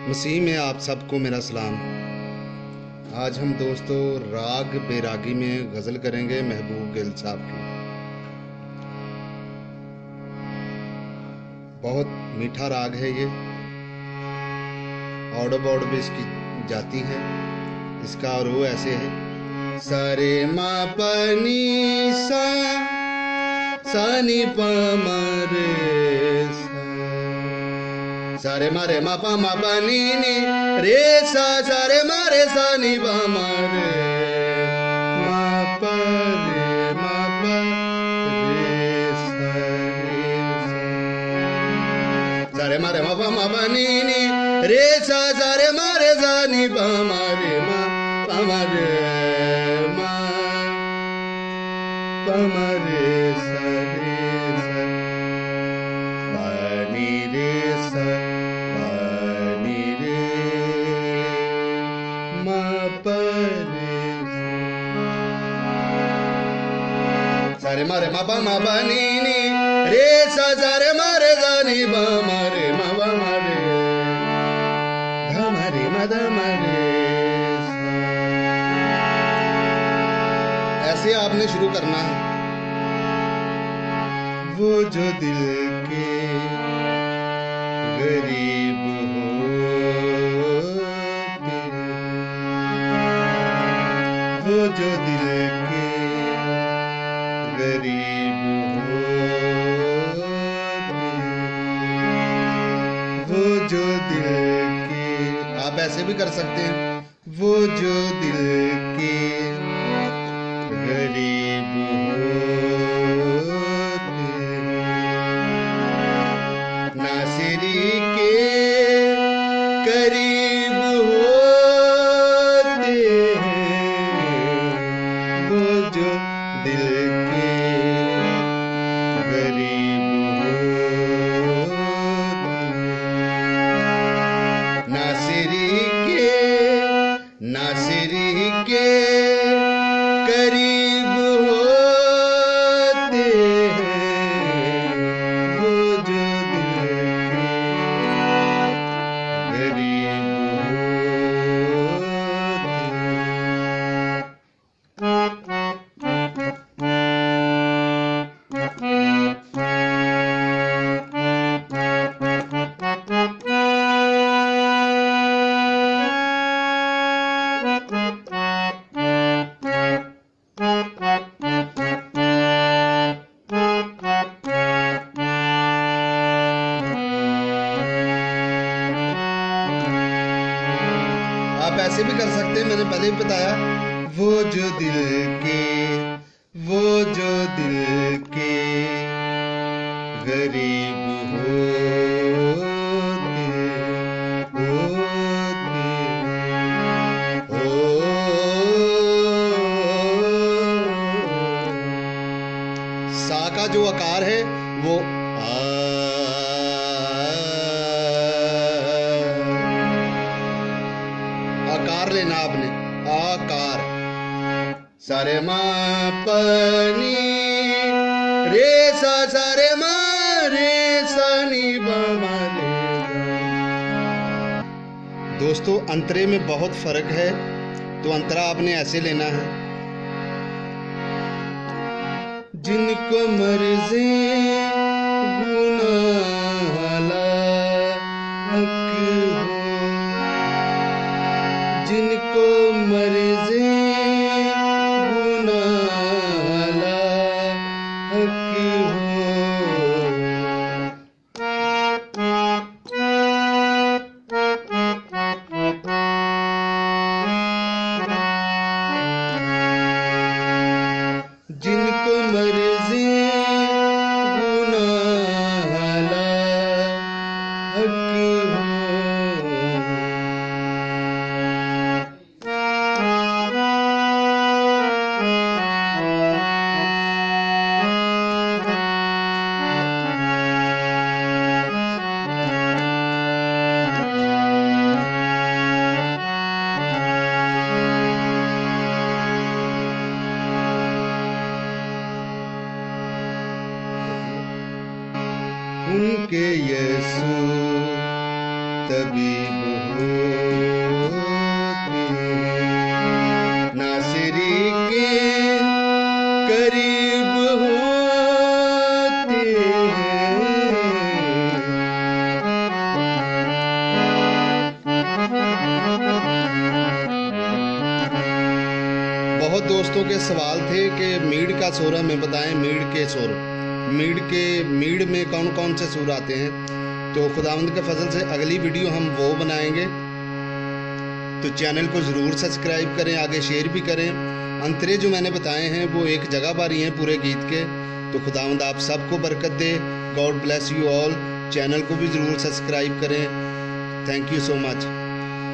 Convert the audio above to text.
मसीह में आप सबको मेरा सलाम। आज हम दोस्तों राग बेरागी में गज़ल करेंगे महबूब गिल साहब की। बहुत मीठा राग है ये, ऑड बॉड भी इसकी जाती है। इसका रो ऐसे है, सारे मा पनी सा नी प म रे सा, सारे मारे मा पा नी रे सा, सारे मारे सा नी प म रे मा प रे सा रे सा, सारे मारे मा पा नी रे सा, सारे मारे सा नी प म रे मा प म रे मा प म रे सा रे सा, पा नी रे सा नी रे मा प रे सा, सारे मारे मा पा नी रे सा, सारे मारे सा नी प म रे मा प म रे ध म रे मा ध म रे सा। ऐसे आपने शुरू करना है। वो जो दिल के गरीब होते, वो जो दिल के गरीब होते, वो जो दिल के, आप ऐसे भी कर सकते हैं, वो जो दिल के गरीब होते, नासिरी के करीब होते हैं, वो जो दिल के गरीब होते, नासिरी के करीब होते हैं, वो जो दिल के गरीब आप ऐसे भी कर सकते हैं, मैंने पहले भी बताया। वो जो दिल के, वो जो दिल के गरीब होते हो, सा का जो आकार है वो आकार लेना आपने, आकार। सारे मा पनी रे सा, सारे मा रे सा नी प म रे सा। दोस्तों अंतरे में बहुत फर्क है, तो अंतरा आपने ऐसे लेना है। जिनको मर्जी गुनाहला हक हो, जिनको मर्जी गुनाहला हक हो, जिनको मर्जी गुनाहला हक हो, उनके यीशु तबीब होते हैं, नासिरी के करीब होते हैं। बहुत दोस्तों के सवाल थे कि मीड़ का सुर हमें बताएं, मीड़ के सुर, मीड़ में कौन कौन से सुर आते हैं। तो खुदावंद के फजल से अगली वीडियो हम वो बनाएंगे, तो चैनल को ज़रूर सब्सक्राइब करें, आगे शेयर भी करें। अंतरे जो मैंने बताए हैं वो एक जगह पर ही हैं पूरे गीत के। तो खुदावंद आप सबको बरकत दे। God bless you all. Channel को भी ज़रूर सब्सक्राइब करें। Thank you so much.